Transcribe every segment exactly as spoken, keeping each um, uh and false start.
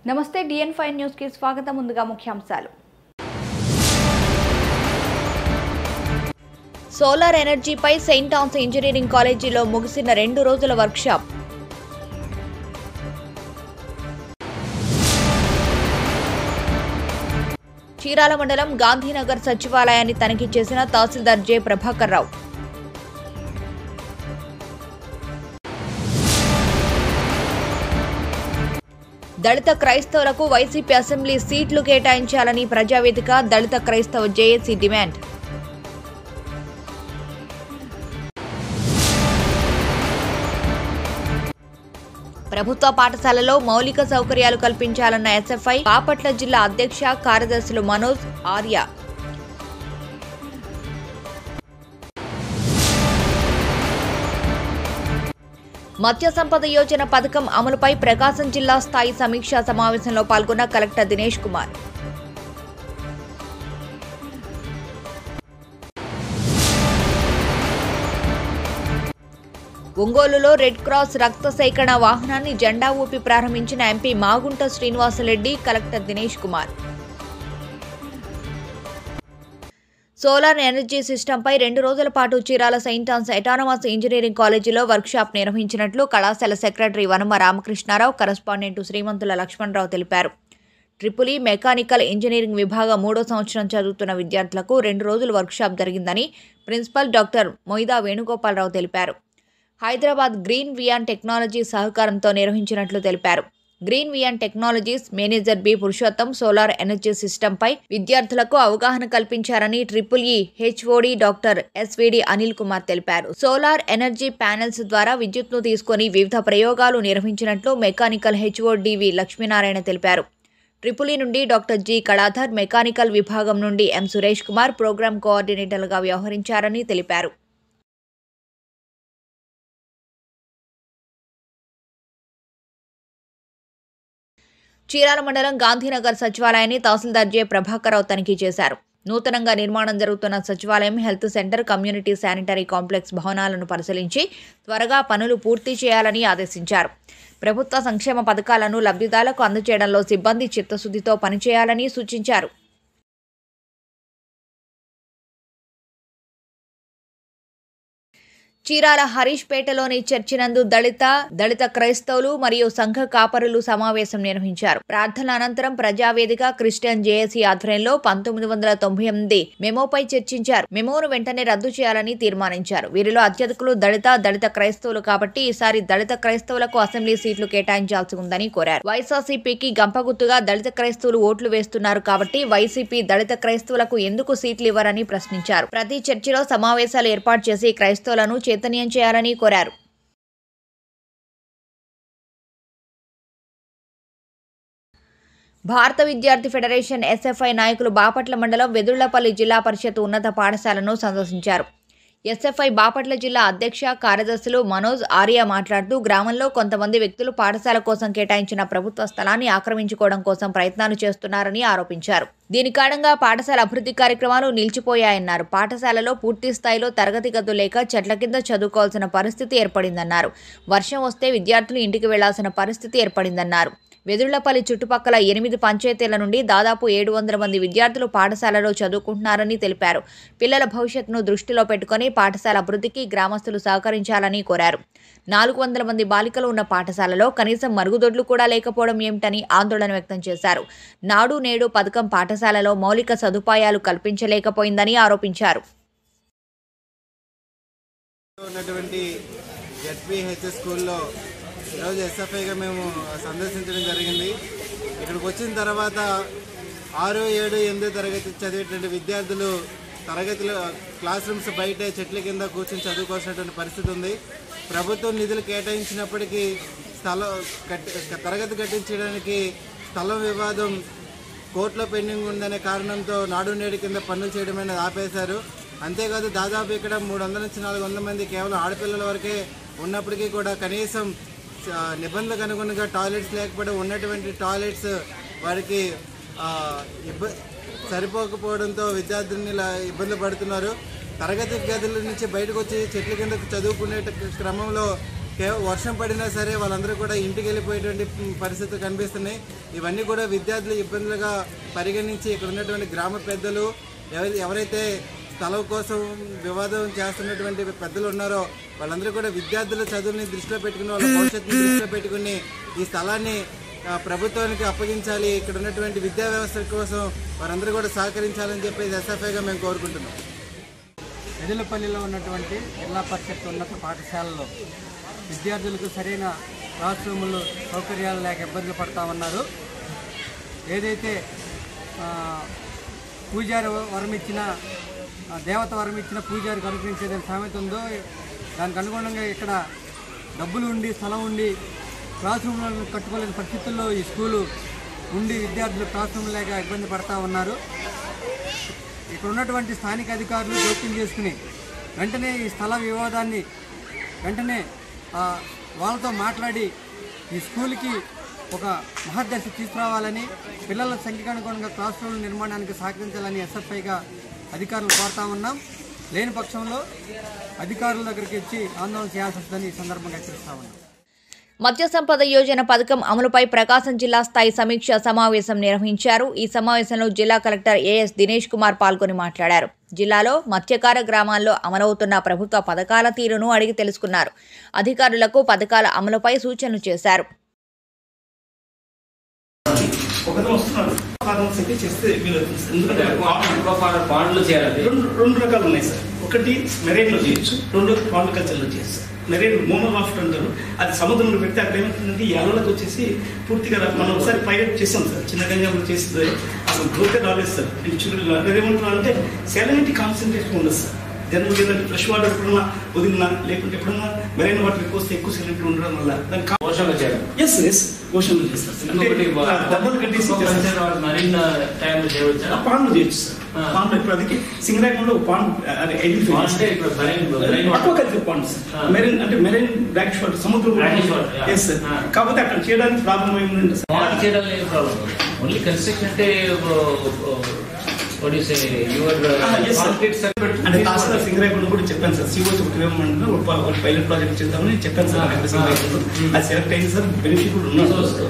నమస్తే D N five news కి స్వాగతం ముందుగా ముఖ్యాంశాలు సోలార్ ఎనర్జీపై సెయింట్ ఆన్స్ ఇంజనీరింగ్ కాలేజీలో ముగిసిన రెండు రోజుల వర్క్షాప్ చీరాల మండలం గాంధీనగర్ సచివాలయాన్ని తనిఖీ చేసిన తహసీల్దార్ జె ప్రభాకర్ రావు దళిత క్రైస్తవులకు వైసీపీ అసెంబ్లీ సీట్లు కేటాయించాలని ప్రజావేదిక దళిత క్రైస్తవ జేఏసీ డిమాండ్ ప్రభుత్వ పాఠశాలలో మౌలిక సౌకర్యాలు కల్పించాలన్న ఎస్ఎఫ్ఐ బాపట్ల జిల్లా అధ్యక్ష కార్యదర్శులు మనోజ్ ఆర్య మత్స్య సంపద యోజన పథకం అమలుపై ప్రకాశం జిల్లా స్థాయి సమీక్షా సమావేశంలో పాల్గొన్న కలెక్టర్ దినేష్ కుమార్ ఒంగోలులో రెడ్ క్రాస్ రక్త సేకరణ వాహనాన్ని జెండా ఊపి ప్రారంభించిన MP Magunta Srinivasa Reddy collector Dinesh Kumar solar energy సిస్టంపై రెండు రోజుల పాటు Chirala saint Ann's autonomous engineering కాలేజీలో వర్క్షాప్ నిర్వహించినట్లు కళాశాల సెక్రటరీ వనమ రామకృష్ణారావు కరెస్పాండెంట్ శ్రీమంతుల లక్ష్మణరావు తెలిపారు. ట్రిపుల్ ఈ మెకానికల్ ఇంజనీరింగ్ విభాగం మూడో సంవత్సరం చదువుతున్న విద్యార్థులకు రెండు రోజుల వర్క్షాప్ జరిగిందని ప్రిన్సిపల్ డాక్టర్ మొయిదా వేణుగోపాలరావు తెలిపారు. హైదరాబాద్ గ్రీన్ వియాన్ టెక్నాలజీ సహకారంతో నిర్వహించినట్లు తెలిపారు. గ్రీన్ వియాన్ technologies manager B Purushottam solar energy సిస్టంపై విద్యార్థులకు అవగాహన కల్పించారని triple E HOD doctor SVD Anil Kumar తెలిపారు. సోలార్ ఎనర్జీ ప్యానెల్స్ ద్వారా విద్యుత్ను తీసుకుని వివిధ ప్రయోగాలు నిర్వహించినట్లు మెకానికల్ హెచ్ఓడి వి లక్ష్మీనారాయణ తెలిపారు. ట్రిపుల్ ఈ నుండి డాక్టర్ జి కళాధర్, మెకానికల్ విభాగం నుండి ఎం సురేష్ కుమార్ ప్రోగ్రామ్ కోఆర్డినేటర్లుగా వ్యవహరించారని తెలిపారు. చీరాల మండలం గాంధీనగర్ సచివాలయాన్ని తహసీల్దార్ జె ప్రభాకర్ రావు తనిఖీ చేశారు. నూతనంగా నిర్మాణం జరుగుతున్న సచివాలయం, health centre, community sanitary complex భవనాలను పరిశీలించి త్వరగా పనులు పూర్తి చేయాలని ఆదేశించారు. ప్రభుత్వ సంక్షేమ పథకాలను లబ్ధిదారులకు అందజేయడంలో సిబ్బంది చిత్తశుద్ధితో పనిచేయాలని సూచించారు. చీరాల హరీష్ పేటలోని చర్చినందు దళిత దళిత క్రైస్తవులు మరియు సంఘ కాపరులు సమావేశం నిర్వహించారు. ప్రార్థనల అనంతరం ప్రజావేదిక క్రిస్టియన్ జేఏసీ ఆధ్వర్యంలో పంతొమ్మిది వందల తొంభై ఎనిమిది మెమోపై చర్చించారు. మెమోను వెంటనే రద్దు చేయాలని తీర్మానించారు. వీరిలో అత్యధికులు దళిత దళిత క్రైస్తవులు కాబట్టి ఈసారి దళిత క్రైస్తవులకు అసెంబ్లీ సీట్లు కేటాయించాల్సి ఉందని కోరారు. వైఎస్ఆర్సీపీకి గంపగుత్తుగా దళిత క్రైస్తవులు ఓట్లు వేస్తున్నారు కాబట్టి వైసీపీ దళిత క్రైస్తవులకు ఎందుకు సీట్లు ఇవ్వరని ప్రశ్నించారు. ప్రతి చర్చిలో సమావేశాలు ఏర్పాటు చేసి క్రైస్తవులను చైతన్యం చేయాలని కోరారు. భారత విద్యార్థి ఫెడరేషన్ ఎస్ఎఫ్ఐ నాయకులు బాపట్ల మండలం వెదుళ్లపల్లి జిల్లా పరిషత్ ఉన్నత పాఠశాలను సందర్శించారు. ఎస్ఎఫ్ఐ బాపట్ల జిల్లా అధ్యక్ష కార్యదర్శులు మనోజ్ ఆర్య మాట్లాడుతూ గ్రామంలో కొంతమంది వ్యక్తులు పాఠశాల కోసం కేటాయించిన ప్రభుత్వ స్థలాన్ని ఆక్రమించుకోవడం కోసం ప్రయత్నాలు చేస్తున్నారని ఆరోపించారు. దీని కారణంగా పాఠశాల అభివృద్ధి కార్యక్రమాలు నిలిచిపోయాయన్నారు. పాఠశాలలో పూర్తి స్థాయిలో తరగతి గదులు లేక చెట్ల కింద చదువుకోవాల్సిన పరిస్థితి ఏర్పడిందన్నారు. వర్షం వస్తే విద్యార్థులు ఇంటికి వెళ్లాల్సిన పరిస్థితి ఏర్పడిందన్నారు. వెదుళ్లపల్లి చుట్టుపక్కల ఎనిమిది పంచాయతీల నుండి దాదాపు ఏడు వందల మంది విద్యార్థులు పాఠశాలలో చదువుకుంటున్నారని తెలిపారు. పిల్లల భవిష్యత్తును దృష్టిలో పెట్టుకుని పాఠశాల అభివృద్ధికి గ్రామస్తులు సహకరించాలని కోరారు. నాలుగు వందల మంది బాలికలు ఉన్న పాఠశాలలో కనీసం మరుగుదొడ్లు కూడా లేకపోవడం ఏమిటని ఆందోళన వ్యక్తం చేశారు. నాడు నేడు పథకం పాఠశాలలో మౌలిక సదుపాయాలు కల్పించలేకపోయిందని ఆరోపించారు. ఈరోజు ఎస్ఎఫ్ఐగా మేము సందర్శించడం జరిగింది. ఇక్కడికి వచ్చిన తర్వాత ఆరు ఏడు ఎనిమిదో తరగతి చదివేటువంటి విద్యార్థులు తరగతిలో క్లాస్ రూమ్స్ బయటే చెట్ల కింద కూర్చొని చదువుకోవాల్సినటువంటి పరిస్థితి ఉంది. ప్రభుత్వం నిధులు కేటాయించినప్పటికీ స్థలం కట్టి తరగతి కట్టించడానికి స్థలం వివాదం కోర్టులో పెండింగ్ ఉందనే కారణంతో నాడు నేడు కింద పనులు చేయడం అనేది ఆపేశారు. అంతేకాదు దాదాపు ఇక్కడ మూడు వందల నుంచి నాలుగు వందల మంది కేవలం ఆడపిల్లల వరకే ఉన్నప్పటికీ కూడా కనీసం నిబంధనలకు అనుగుణంగా టాయిలెట్స్ లేకపోవడం, ఉన్నటువంటి టాయిలెట్స్ వారికి ఇబ్బ సరిపోకపోవడంతో విద్యార్థుల్ని ఇలా ఇబ్బంది పడుతున్నారు. తరగతి గదుల నుంచి బయటకు వచ్చి చెట్ల కింద చదువుకునే క్రమంలో వర్షం పడినా సరే వాళ్ళందరూ కూడా ఇంటికి వెళ్ళిపోయేటువంటి పరిస్థితులు కనిపిస్తున్నాయి. ఇవన్నీ కూడా విద్యార్థులు ఇబ్బందులుగా పరిగణించి ఇక్కడ ఉన్నటువంటి గ్రామ పెద్దలు ఎవరి ఎవరైతే స్థలం కోసం వివాదం చేస్తున్నటువంటి పెద్దలు ఉన్నారో వాళ్ళందరూ కూడా విద్యార్థుల చదువుని దృష్టిలో పెట్టుకుని వాళ్ళ భవిష్యత్తుని దృష్టిలో పెట్టుకుని ఈ స్థలాన్ని ప్రభుత్వానికి అప్పగించాలి, ఇక్కడ ఉన్నటువంటి విద్యా వ్యవస్థ కోసం వారందరూ కూడా సహకరించాలని చెప్పేసి ఎస్ఎఫ్ఐగా మేము కోరుకుంటున్నాం. వెదులపల్లిలో ఉన్నటువంటి జిల్లా పరిషత్ ఉన్నత పాఠశాలలో విద్యార్థులకు సరైన క్లాస్ రూములు సౌకర్యాలు లేక ఇబ్బందులు పడతా ఉన్నారు. ఏదైతే పూజారి వరం ఇచ్చిన దేవత వరం ఇచ్చిన పూజారికి అనుగ్రహించేదని సామెత ఉందో దానికి అనుగుణంగా ఇక్కడ డబ్బులు ఉండి స్థలం ఉండి క్లాస్ రూమ్లను కట్టుకోలేని పరిస్థితుల్లో ఈ స్కూలు ఉండి విద్యార్థులు క్లాస్ రూమ్ లేక ఇబ్బంది పడతా ఉన్నారు. ఇక్కడ ఉన్నటువంటి స్థానిక అధికారులు జోక్యం చేసుకుని వెంటనే ఈ స్థల వివాదాన్ని వెంటనే వాళ్ళతో మాట్లాడి ఈ స్కూల్కి ఒక మహర్దశ తీసుకురావాలని, పిల్లల సంఖ్యకు అనుగుణంగా క్లాస్ రూమ్ల నిర్మాణానికి సహకరించాలని ఎస్ఎఫ్ఐగా అధికారులు కోరుతా ఉన్నాం. లేని పక్షంలో అధికారుల దగ్గరికి వచ్చి ఆందోళన చేయాల్సి వస్తుందని ఈ సందర్భంగా హెచ్చరిస్తా ఉన్నాం. మత్స్య సంపద యోజన పథకం అమలుపై ప్రకాశం జిల్లా స్థాయి సమీక్ష సమావేశం నిర్వహించారు. ఈ సమావేశంలో జిల్లా కలెక్టర్ ఏఎస్ దినేష్ కుమార్ పాల్గొని మాట్లాడారు. జిల్లాలో మత్స్యకార గ్రామాల్లో అమలవుతున్న ప్రభుత్వ పథకాల తీరును అడిగి తెలుసుకున్నారు. అధికారులకు పథకాల అమలుపై సూచనలు చేశారు. రెండు రకాలు ఉన్నాయి సార్. ఒకటి మెరైన్ లో చేయొచ్చు, రెండు పాండుకల్చర్ లో చేయొచ్చు. మెరైన్ మోనోలాఫ్ట్ అంటారు, అది సముద్రంలో పెడితే అక్కడ ఏమవుతుందంటే ఈ అలలకు వచ్చేసి పూర్తిగా మనం ఒకసారి పైలట్ చేసాం సార్. చిన్న గంజాలు చేస్తే అసలు గ్రోతే రాలేదు సార్. చుట్టూ అదేమంటున్నారు అంటే సెలనిటీ కాన్సన్ట్రేషన్ ఉండదు సార్. జనరల్ ఏంటంటే ఫ్రెష్ వాటర్ ఎప్పుడన్నా వదిలినా లేకుంటే ఎప్పుడన్నా మెరైన్ వాటర్ ఎక్కువ వస్తే ఎక్కువ సెలనిటీ ఉండడం వల్ల దానికి ఎస్ ఎస్ ఓషన్లో చేస్తారు. దెబ్బలు కట్టేసి పాండ్లు చేయొచ్చు సార్. పాండ్లు ఇప్పుడు అది సింగరాగంలో pond aquaculture pond sir. Marine అంటే మెరైన్ బ్లాక్ వాటర్ సముద్రం ఎస్ సార్. కాకపోతే అక్కడ చేయడానికి ప్రాబ్లం ఏముందంటే సార్ అంటే తాస్తా సింగరాయకుండా కూడా చెప్పాను సార్. సిఓ ఒకటి పైలట్ ప్రాజెక్ట్ చేద్దామని చెప్పాను సార్. అది సెలెక్ట్ అయింది సార్. బెనిఫిట్ కూడా ఉన్నాను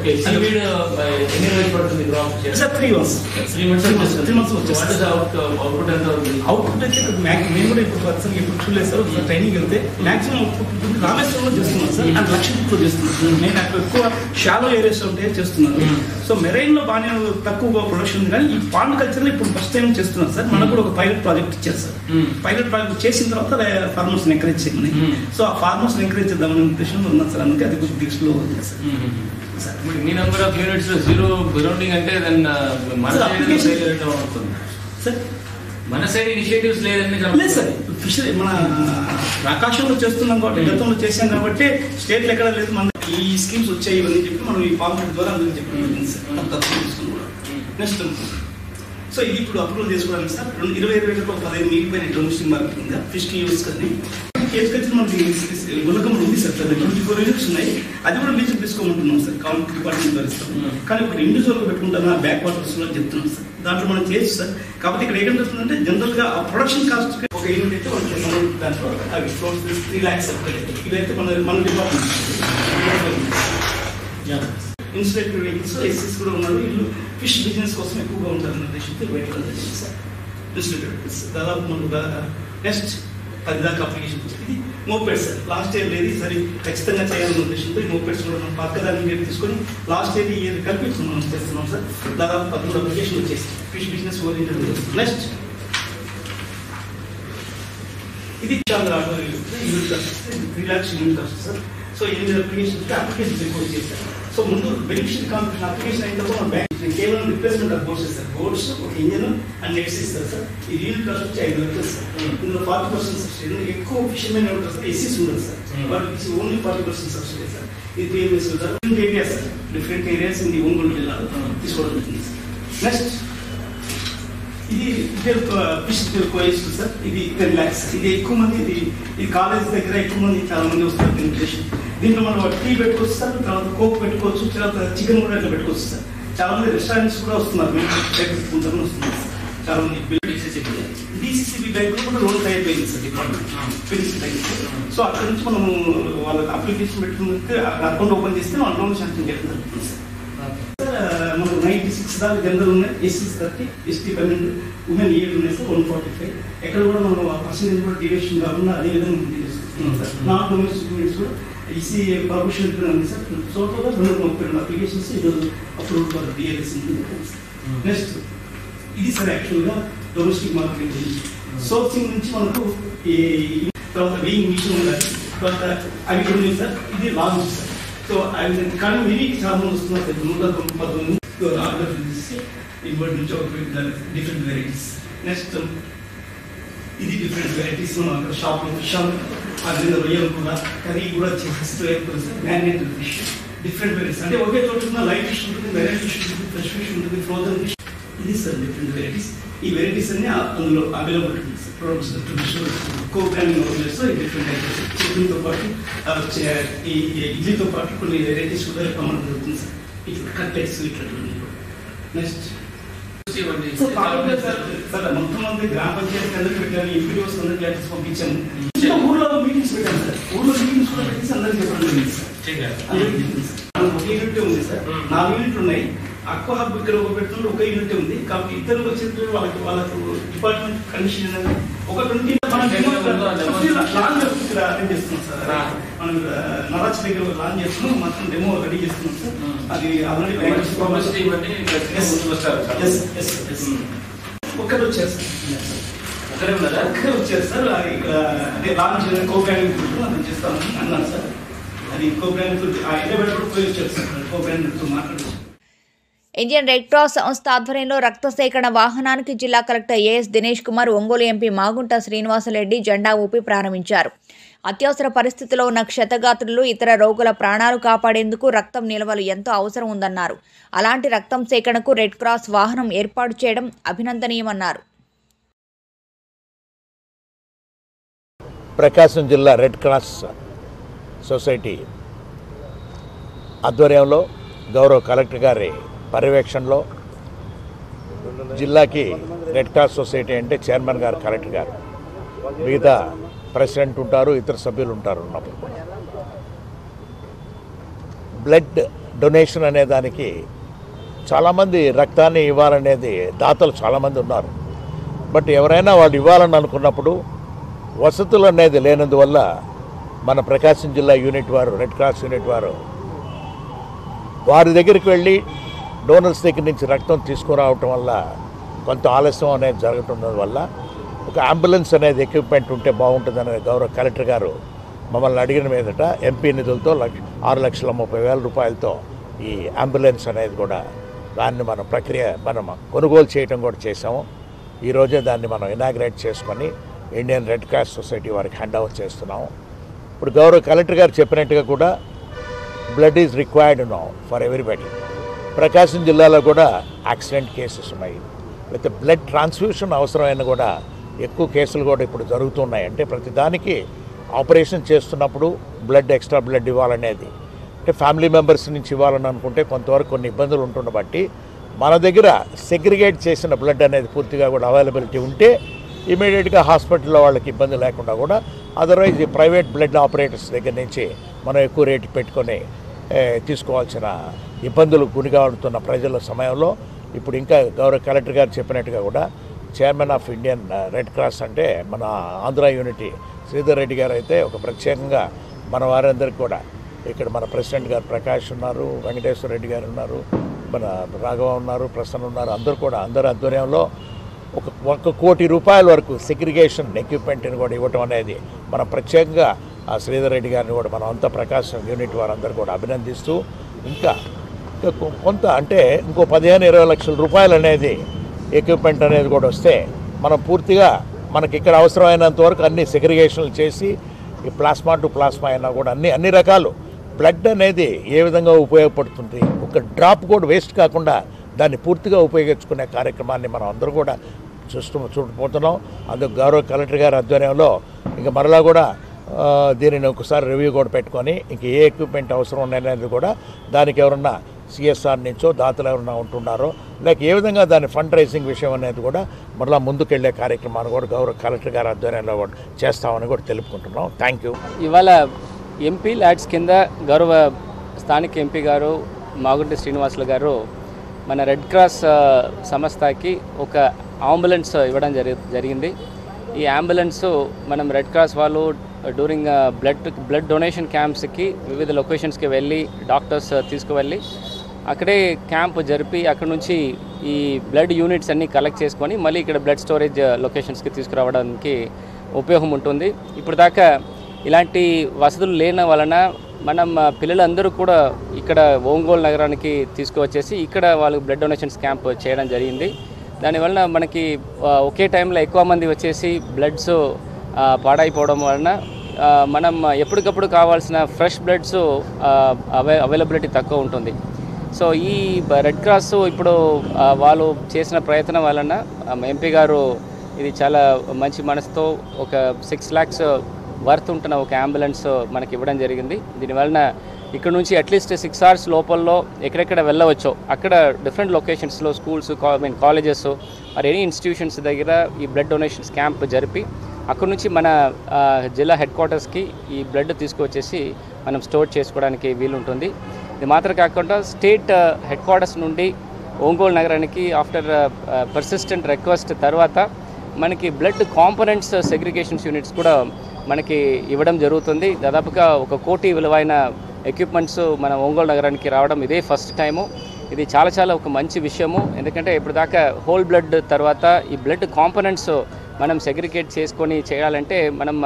sir. Three months three months three months వచ్చేసి అవుట్పుట్ అయితే మేము కూడా ఇప్పుడు పర్సన్ ఇప్పుడు చూడలేదు సార్. ఒకసారి ట్రైనింగ్ వెళ్తే మాక్సిమం అవుట్పుట్ రామేశ్వరంలో చేస్తున్నాం సార్. అండ్ లక్షద్వీప్లో చేస్తున్నాం. నేను అక్కడ ఎక్కువ షాలో ఏరియాస్ ఉంటే చేస్తున్నాను. సో మెరైన్ లో బాగానే తక్కువ ప్రొడక్షన్ ఉంది, కానీ ఈ పాండ్ కల్చర్ లో ఇప్పుడు ఫస్ట్ టైం చేస్తున్నాం సార్. మనకు కూడా ఒక పైలట్ ప్రాజెక్ట్ ఇచ్చారు సార్. పైలట్ ప్రాజెక్ట్ చేసిన తర్వాత ఫార్మర్స్ ఎంకరేజ్ చేయమని, సో ఆ ఫార్మర్స్ ఎంకరేజ్ చేద్దామనే ఉద్దేశంలో ఉన్నాం సార్. అందుకే అది కొంచెం దిక్స్లో ఉంది సార్. మీ number of units zero grounding అంటే సార్ మన సైడ్ ఇనిషియేటివ్స్ లేదండి లేదు సార్. ఫిషరీ మన ఆకాశంలో చేస్తున్నాం కాబట్టి, గతంలో చేసాం కాబట్టి స్టేట్లో ఎక్కడ లేదు. మన ఈ స్కీమ్స్ వచ్చాయి ఇవన్నీ చెప్పి మనం ఈ పాంప్లెట్ ద్వారా అందరూ చెప్పి తీసుకుని కూడా నెక్స్ట్ సో ఇది ఇప్పుడు అప్రూవల్ చేసుకోవడానికి సార్ రెండు ఇరవై ఇరవై ఒక పదిహేను మిగిలిపోయిన డొమెస్టిక్ మార్కెటింగ్ ఫిష్కి యూస్ కానీ కేసుకొచ్చి మనకి గుణకం ఉంది సార్. ట్వంటీ ఫోర్ యూనిట్స్ ఉన్నాయి. అది కూడా లీజుకు తీసుకోమంటున్నాం సార్. కౌంట్ డిపార్ట్మెంట్ ద్వారా ఇస్తాం. కానీ ఇప్పుడు ఇండివిజువల్గా పెట్టుకుంటాను బ్యాక్ వాటర్స్ అని చెప్తున్నాం సార్. దాంట్లో మనం చేయొచ్చు సార్. కాబట్టి ఇక్కడ ఏం జరుగుతుందంటే జనరల్గా ఆ ప్రొడక్షన్ కాస్ట్ ఒక యూనిట్ అయితే మనకి దాంట్లో అవి త్రీ ల్యాక్స్ ఇదైతే మన మన డిపార్ట్మెంట్ ఇన్స్పెక్టర్ వెహికల్స్ ఎస్సీస్ కూడా ఉన్నారు. వీళ్ళు ఫిష్ బిజినెస్ కోసం ఎక్కువగా ఉంటారన్న ఉద్దేశంతో వెహికల్ సార్. ఇన్స్పెక్టర్ వెహికల్స్ దాదాపు మనకు నెక్స్ట్ పది దాకా అప్లికేషన్ వచ్చింది. ఇది మోపెడ్ సార్. లాస్ట్ ఇయర్ లేదు, సరే ఖచ్చితంగా చేయాలన్న ఉద్దేశంతో ఈ మోపెడ్స్ కూడా మనం పక్కదాన్ని తీసుకొని లాస్ట్ ఇయర్ ఇయర్ కలిపి మనం చేస్తున్నాం సార్. దాదాపు పదమూడు అప్లికేషన్ వచ్చేసి ఫిష్ బిజినెస్ ఓరియంటెడ్. నెక్స్ట్ ఇది చాలా unit cost three lakhs unit cost sir. So ఎనిమిది అప్లికేషన్ అప్లికేషన్ ఎక్కువ చేశారు. సో ముందు బెనిఫిషియరీ కాంపిటీషన్ అప్లికేషన్ అయిన తర్వాత మన బ్యాంక్ కేవలం replacement of boards sir. Boards ఒక ఇంజన్ అండ్ నెట్స్ ఇస్తారు సార్. ఈ యూనిట్ కాస్ట్ వచ్చి ఐదు లక్షలు సార్. ఇందులో ఫార్టీ పర్సెంట్ సబ్సిడీ. ఎక్కువ ఫిషర్మెన్ ఉంటారు సార్, ఎస్సీస్ ఉండదు సార్. వాళ్ళకి only forty percent subsidy sir. ఇది PMS different areas sir. Different areas ఇది ఒంగోలు జిల్లాలో తీసుకోవడం జరుగుతుంది సార్. నెక్స్ట్ ఇది ఫిష్ కోయిస్ట్ సార్. ఇది టెన్ ల్యాక్స్. ఇది ఎక్కువ మంది ఇది ఈ కాలేజ్ దగ్గర ఎక్కువ మంది చాలా మంది వస్తారు ఇన్విటేషన్. దీంట్లో మనం టీ పెట్టుకోవచ్చు సార్, తర్వాత కోక్ పెట్టుకోవచ్చు, తర్వాత చికెన్ కూడా ఇట్లా పెట్టుకోవచ్చు సార్. చాలా మంది రెస్టారెంట్స్ కూడా వస్తున్నారు, మేము వస్తున్నారు సార్. చాలా మంది డిసిసిబి బ్యాంక్ కూడా లోన్ అయిపోయింది సార్ డిపార్ట్మెంట్ ఫినిష్ అయింది. సో అక్కడ నుంచి మనం వాళ్ళకి అప్లికేషన్ పెట్టుకుంటే అకౌంట్ ఓపెన్ చేస్తే మన లోన్ శాంక్షన్ చేయడం జరుగుతుంది సార్. మనకు నైన్టీ సిక్స్ దాకా జనరల్ ఉన్నాయి, ఎస్సీ థర్టీ, ఎస్టీ పన్నెండు, ఉమెన్ ఏడు ఉన్నాయి సార్, వన్ ఫార్టీ ఫైవ్. ఎక్కడ కూడా మనం ఆ పర్సెంటేజ్ కూడా డివియేషన్ కాకుండా అదే విధంగా తీసుకుంటున్నాం సార్. నాన్ డొమెస్టిక్ స్టూడెంట్స్ కూడా ఈసీ ప్రొఫెషన్ ఉంది సార్. టోటల్గా రెండు వందల ముప్పై రెండు అప్లికేషన్స్ ఈరోజు అప్రూవ్ ఫర్ డిఎల్ఎస్. నెక్స్ట్ ఇది సార్ యాక్చువల్గా డొమెస్టిక్ మార్కెట్ గురించి. సోర్సింగ్ నుంచి మనకు ఈ తర్వాత వెయింగ్ మిషన్ ఉండాలి, తర్వాత అవి ఉన్నాయి సార్. ఇది లాంచ్ సార్. సో అవి కానీ ఇవి చాలా మంది వస్తున్నారు సార్. నూట తొమ్మిది పంతొమ్మిది ఆర్డర్ తీసి ఇన్వర్ట్ నుంచి ఒక డిఫరెంట్ వెరైటీస్. నెక్స్ట్ ఇది డిఫరెంట్ వెరైటీస్ మనం అక్కడ షాప్లో ఫిష్ షాప్ అది రొయ్యలు కూడా కర్రీ కూడా చేస్తారు sir. Marinated fish different varieties అంటే ఒకే చోట ఉన్న లైట్ ఫిష్ ఉంటుంది, వెరైటీ ఫిష్ ఉంటుంది, ఫ్రెష్ ఫిష్ ఉంటుంది, ఫ్రోజన్ ఫిష్. ఇది సార్ డిఫరెంట్ వెరైటీస్. ఈ వెరైటీస్ అన్ని అందులో అవైలబుల్ ఉంటుంది sir. Products traditional co branding outlets different items చట్నీతో పాటు ఈ ఇడ్లీతో పాటు కొన్ని వెరైటీస్ కూడా అమ్మడం జరుగుతుంది సార్. ఇట్లా కట్లెట్స్ ఇట్లాంటివన్నీ. నెక్స్ట్ సార్ మొత్తం మంది గ్రామ పంచాయతీ అందరికి పెట్టాను, ఎంపీడీఓస్ అందరికి లెటర్స్ పంపించాము. ఊర్లో మీటింగ్స్ పెట్టాము సార్. ఊర్లో మీటింగ్స్ కూడా పెట్టేసి అందరికి చెప్పడం జరిగింది సార్. మనకు ఒక యూనిట్ ఉంది సార్, నాలుగు యూనిట్లు ఉన్నాయి. అక్వ హబ్ ఇక్కడ ఒక పెడుతుంటే ఒక యూనిట్ ఉంది కాబట్టి ఇద్దరు వచ్చేటప్పుడు వాళ్ళకి వాళ్ళకు డిపార్ట్మెంట్ కండిషన్ అనేది ఒక ట్వంటీ లాంచ్ అరేంజ్ చేస్తున్నాం సార్. మనం నరాజ్ దగ్గర ఒక లాంచ్ చేస్తున్నాం, మొత్తం డెమో రెడీ చేస్తున్నాం సార్. అది ఆల్రెడీ ఒక్కరు వచ్చారు సార్. ఒక్కరే ఉన్నారా? ఒక్కరే వచ్చారు సార్. ఇక్కడ అదే లాంచ్ కో బ్రాండింగ్ అది చేస్తామని అన్నారు సార్. అది కో బ్రాండింగ్ హైదరాబాద్ పోయి వచ్చారు సార్. కో బ్రాండింగ్తో మాట్లాడుతున్నాం. ఇండియన్ రెడ్ క్రాస్ సంస్థ ఆధ్వర్యంలో రక్త సేకరణ వాహనానికి జిల్లా collector AS Dinesh Kumar, Ongole MP Magunta Srinivasa Reddy జెండా ఊపి ప్రారంభించారు. అత్యవసర పరిస్థితిలో ఉన్న క్షతగాత్రులు, ఇతర రోగుల ప్రాణాలు కాపాడేందుకు రక్తం నిల్వలు ఎంతో అవసరం ఉందన్నారు. అలాంటి రక్తం సేకరణకు రెడ్ క్రాస్ వాహనం ఏర్పాటు చేయడం అభినందనీయమన్నారు. ప్రకాశం జిల్లా రెడ్ క్రాస్ సొసైటీ ఆధ్వర్యంలో గౌరవ కలెక్టర్ గారి పర్యవేక్షణలో జిల్లాకి రెడ్ క్రాస్ సొసైటీ అంటే చైర్మన్ గారు, కలెక్టర్ గారు, మిగతా ప్రెసిడెంట్ ఉంటారు, ఇతర సభ్యులు ఉంటారు. ఉన్నప్పుడు బ్లడ్ డొనేషన్ అనే దానికి చాలామంది రక్తాన్ని ఇవ్వాలనేది దాతలు చాలామంది ఉన్నారు. బట్ ఎవరైనా వాళ్ళు ఇవ్వాలని అనుకున్నప్పుడు వసతులు అనేది లేనందువల్ల మన ప్రకాశం జిల్లా యూనిట్ వారు, రెడ్ క్రాస్ యూనిట్ వారు వారి దగ్గరికి వెళ్ళి డోనర్స్ దగ్గర నుంచి రక్తం తీసుకురావటం వల్ల కొంత ఆలస్యం అనేది జరగటం వల్ల ఒక అంబులెన్స్ అనేది ఎక్విప్మెంట్ ఉంటే బాగుంటుందనే గౌరవ కలెక్టర్ గారు మమ్మల్ని అడిగిన మీదట ఎంపీ నిధులతో లక్ష ఆరు లక్షల ముప్పై వేల రూపాయలతో ఈ అంబులెన్స్ అనేది కూడా దాన్ని మనం ప్రక్రియ మనం కొనుగోలు చేయటం కూడా చేసాము. ఈరోజే దాన్ని మనం ఇనాగ్రేట్ చేసుకొని ఇండియన్ రెడ్ క్రాస్ సొసైటీ వారికి హ్యాండ్ ఓవర్ చేస్తున్నాము. ఇప్పుడు గౌరవ కలెక్టర్ గారు చెప్పినట్టుగా కూడా blood is required now for everybody. Prakasam జిల్లాలో కూడా యాక్సిడెంట్ కేసెస్ ఉన్నాయి, లేకపోతే బ్లడ్ ట్రాన్స్ఫ్యూషన్ అవసరమైన కూడా ఎక్కువ కేసులు కూడా ఇప్పుడు జరుగుతున్నాయి. అంటే ప్రతిదానికి ఆపరేషన్ చేస్తున్నప్పుడు బ్లడ్ ఎక్స్ట్రా బ్లడ్ ఇవ్వాలనేది అంటే ఫ్యామిలీ మెంబర్స్ నుంచి ఇవ్వాలని అనుకుంటే కొంతవరకు కొన్ని ఇబ్బందులు ఉంటున్న బట్టి మన దగ్గర సెగ్రిగేట్ చేసిన బ్లడ్ అనేది పూర్తిగా కూడా అవైలబిలిటీ ఉంటే ఇమీడియట్గా హాస్పిటల్లో వాళ్ళకి ఇబ్బంది లేకుండా కూడా అదర్వైజ్ ఈ ప్రైవేట్ బ్లడ్ ఆపరేటర్స్ దగ్గర నుంచి మనం ఎక్కువ రేటు పెట్టుకొని తీసుకోవాల్సిన ఇబ్బందులు గురికాడుతున్న ప్రజల సమయంలో ఇప్పుడు ఇంకా గౌరవ కలెక్టర్ గారు చెప్పినట్టుగా కూడా chairman of Indian red cross అంటే మన ఆంధ్ర యూనిటీ శ్రీధర్ రెడ్డి గారు అయితే ఒక ప్రత్యేకంగా మన వారందరికీ కూడా ఇక్కడ మన ప్రెసిడెంట్ గారు ప్రకాష్ ఉన్నారు, వెంకటేశ్వర రెడ్డి గారు ఉన్నారు, మన రాఘవ ఉన్నారు, ప్రసన్న ఉన్నారు, అందరూ కూడా అందరి ఆధ్వర్యంలో ఒక ఒక కోటి రూపాయల వరకు సెగ్రిగేషన్ ఎక్విప్మెంట్ని కూడా ఇవ్వటం అనేది మనం ప్రత్యేకంగా ఆ శ్రీధర్ రెడ్డి గారిని కూడా మనం అంతా ప్రకాశం యూనిట్ వారందరూ కూడా అభినందిస్తూ ఇంకా కొంత అంటే ఇంకో పదిహేను ఇరవై లక్షల రూపాయలు అనేది ఎక్విప్మెంట్ అనేది కూడా వస్తే మనం పూర్తిగా మనకి ఇక్కడ అవసరమైనంత వరకు అన్ని సెగ్రిగేషన్లు చేసి ఈ ప్లాస్మా టు ప్లాస్మా అయినా కూడా అన్ని అన్ని రకాలు బ్లడ్ అనేది ఏ విధంగా ఉపయోగపడుతుంది, ఒక డ్రాప్ కూడా వేస్ట్ కాకుండా దాన్ని పూర్తిగా ఉపయోగించుకునే కార్యక్రమాన్ని మనం అందరూ కూడా చూస్తూ చూడపోతున్నాం. అందుకు గౌరవ కలెక్టర్ గారి ఆధ్వర్యంలో ఇంకా మరలా కూడా దీనిని ఒకసారి రివ్యూ కూడా పెట్టుకొని ఇంక ఏ ఎక్విప్మెంట్ అవసరం ఉన్నది కూడా దానికి ఎవరన్నా సిఎస్ఆర్ నుంచో దాతలు ఎవరైనా ఉంటున్నారో లేక ఏ విధంగా దాని ఫండ్ రైజింగ్ విషయం అనేది కూడా మరలా ముందుకెళ్లే కార్యక్రమాన్ని కూడా గౌరవ కలెక్టర్ గారి ఆధ్వర్యంలో కూడా చేస్తామని కూడా తెలుపుకుంటున్నాం. Thank you. ఇవాళ ఎంపీ ల్యాడ్స్ కింద గౌరవ స్థానిక ఎంపీ గారు మాగుంటి శ్రీనివాసులు గారు మన రెడ్ క్రాస్ సంస్థకి ఒక అంబులెన్స్ ఇవ్వడం జరి జరిగింది. ఈ అంబులెన్స్ మనం రెడ్ క్రాస్ వాళ్ళు డ్యూరింగ్ బ్లడ్ బ్లడ్ డొనేషన్ క్యాంప్స్కి వివిధ లొకేషన్స్కి వెళ్ళి డాక్టర్స్ తీసుకువెళ్ళి అక్కడే క్యాంప్ జరిపి అక్కడ నుంచి ఈ బ్లడ్ యూనిట్స్ అన్నీ కలెక్ట్ చేసుకొని మళ్ళీ ఇక్కడ బ్లడ్ స్టోరేజ్ లొకేషన్స్కి తీసుకురావడానికి ఉపయోగం ఉంటుంది. ఇప్పుడు దాకా ఇలాంటి వసతులు లేని వలన మనం పిల్లలందరూ కూడా ఇక్కడ ఒంగోలు నగరానికి తీసుకువచ్చేసి ఇక్కడ వాళ్ళు బ్లడ్ డొనేషన్స్ క్యాంప్ చేయడం జరిగింది. దానివలన మనకి ఒకే టైంలో ఎక్కువ మంది వచ్చేసి బ్లడ్స్ పాడైపోవడం వలన మనం ఎప్పటికప్పుడు కావాల్సిన ఫ్రెష్ బ్లడ్స్ అవై అవైలబిలిటీ తక్కువ ఉంటుంది. సో ఈ రెడ్ క్రాస్ ఇప్పుడు వాళ్ళు చేసిన ప్రయత్నం వలన ఎంపీ గారు ఇది చాలా మంచి మనసుతో ఒక సిక్స్ ల్యాక్స్ వర్త్ ఉంటున్న ఒక అంబులెన్స్ మనకి ఇవ్వడం జరిగింది. దీనివలన ఇక్కడ నుంచి అట్లీస్ట్ సిక్స్ అవర్స్ లోపల్లో ఎక్కడెక్కడ వెళ్ళవచ్చో అక్కడ డిఫరెంట్ లొకేషన్స్లో స్కూల్స్ ఐ మీన్ కాలేజెస్ మరి ఎనీ ఇన్స్టిట్యూషన్స్ దగ్గర ఈ బ్లడ్ డొనేషన్స్ క్యాంప్ జరిపి అక్కడ నుంచి మన జిల్లా హెడ్ క్వార్టర్స్కి ఈ బ్లడ్ తీసుకొచ్చేసి మనం స్టోర్ చేసుకోవడానికి వీలుంటుంది. ఇది మాత్రం కాకుండా స్టేట్ హెడ్ క్వార్టర్స్ నుండి ఒంగోలు నగరానికి ఆఫ్టర్ పర్సిస్టెంట్ రిక్వెస్ట్ తర్వాత మనకి బ్లడ్ కాంపోనెంట్స్ సెగ్రిగేషన్స్ యూనిట్స్ కూడా మనకి ఇవ్వడం జరుగుతుంది. దాదాపుగా ఒక కోటి విలువైన ఎక్విప్మెంట్స్ మన ఒంగోలు నగరానికి రావడం ఇదే ఫస్ట్ టైము. ఇది చాలా చాలా ఒక మంచి విషయము. ఎందుకంటే ఇప్పుడు దాకా హోల్ బ్లడ్ తర్వాత ఈ బ్లడ్ కాంపోనెంట్స్ మనం సెగ్రిగేట్ చేసుకొని చేయాలంటే మనం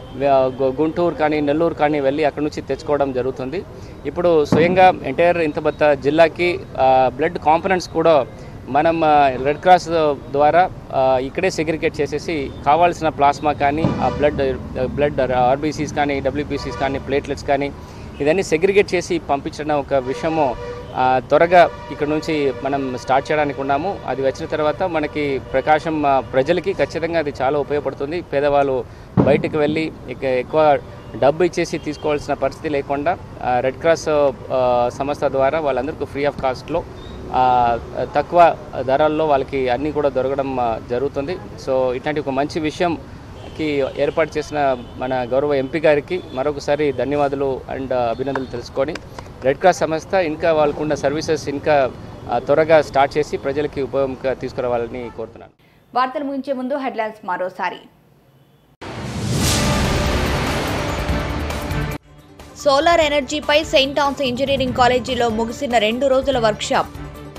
గుంటూరు కానీ నెల్లూరు కానీ వెళ్ళి అక్కడ నుంచి తెచ్చుకోవడం జరుగుతుంది. ఇప్పుడు స్వయంగా ఎంటైర్ ఇంతబత్త జిల్లాకి బ్లడ్ కాంపోనెంట్స్ కూడా మనం రెడ్ క్రాస్ ద్వారా ఇక్కడే సెగ్రిగేట్ చేసేసి కావాల్సిన ప్లాస్మా కానీ ఆ బ్లడ్ బ్లడ్ ఆర్బీసీస్ కానీ డబ్ల్యూబీసీస్ కానీ ప్లేట్లెట్స్ కానీ ఇదన్నీ సెగ్రిగేట్ చేసి పంపించడం ఒక విషయము త్వరగా ఇక్కడ నుంచి మనం స్టార్ట్ చేయడానికి ఉన్నాము. అది వచ్చిన తర్వాత మనకి ప్రకాశం ప్రజలకి ఖచ్చితంగా అది చాలా ఉపయోగపడుతుంది. పేదవాళ్ళు బయటకు వెళ్ళి ఇక ఎక్కువ డబ్బు ఇచ్చేసి తీసుకోవాల్సిన పరిస్థితి లేకుండా రెడ్ క్రాస్ సంస్థ ద్వారా వాళ్ళందరికీ ఫ్రీ ఆఫ్ కాస్ట్లో తక్కువ ధరల్లో వాళ్ళకి అన్నీ కూడా దొరకడం జరుగుతుంది. సో ఇట్లాంటి ఒక మంచి విషయంకి ఏర్పాటు చేసిన మన గౌరవ ఎంపీ గారికి మరొకసారి ధన్యవాదాలు అండ్ అభినందనలు తెలుసుకొని రెడ్ క్రాస్ సంస్థ ఇంకా వాళ్ళకున్న సర్వీసెస్ ఇంకా త్వరగా స్టార్ట్ చేసి ప్రజలకి ఉపయోగంగా తీసుకురావాలని కోరుతున్నాను. వార్తలు ముగించే ముందు హెడ్లైన్స్ మరోసారి. సోలార్ ఎనర్జీపై సెయింట్ ఆన్స్ ఇంజనీరింగ్ కాలేజీలో ముగిసిన రెండు రోజుల వర్క్షాప్.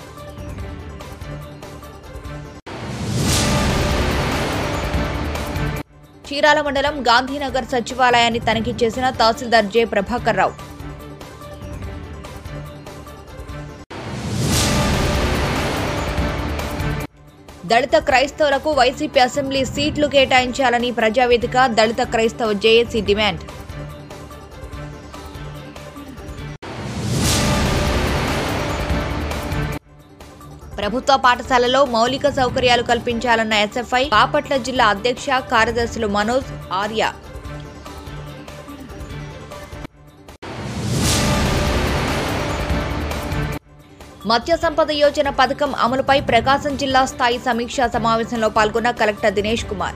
చీరాల మండలం గాంధీనగర్ సచివాలయాన్ని తనిఖీ చేసిన తహసీల్దార్ జె ప్రభాకర్ రావు. దళిత క్రైస్తవులకు వైసీపీ అసెంబ్లీ సీట్లు కేటాయించాలని ప్రజావేదిక దళిత క్రైస్తవ జేఏసీ డిమాండ్. ప్రభుత్వ పాఠశాలలో మౌలిక సౌకర్యాలు కల్పించాలన్న ఎస్ఎఫ్ఐ బాపట్ల జిల్లా అధ్యక్ష కార్యదర్శులు మనోజ్ ఆర్య. మత్స్య సంపద యోజన పథకం అమలుపై ప్రకాశం జిల్లా స్థాయి సమీక్షా సమావేశంలో పాల్గొన్న కలెక్టర్ దినేష్ కుమార్.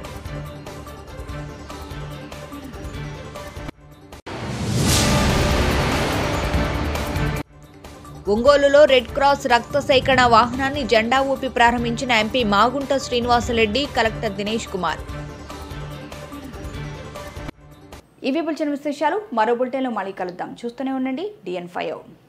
ఒంగోలులో రెడ్ క్రాస్ రక్త సేకరణ వాహనాన్ని జెండా ఊపి ప్రారంభించిన ఎంపీ మాగుంట శ్రీనివాసరెడ్డి, కలెక్టర్ దినేష్ కుమార్. ఇవి బులెటిన్ విశేషాలు. మరో బులెటిన్లో మళ్ళీ కలుద్దాం. చూస్తూనే ఉండండి డిఎన్ ఫైవ్.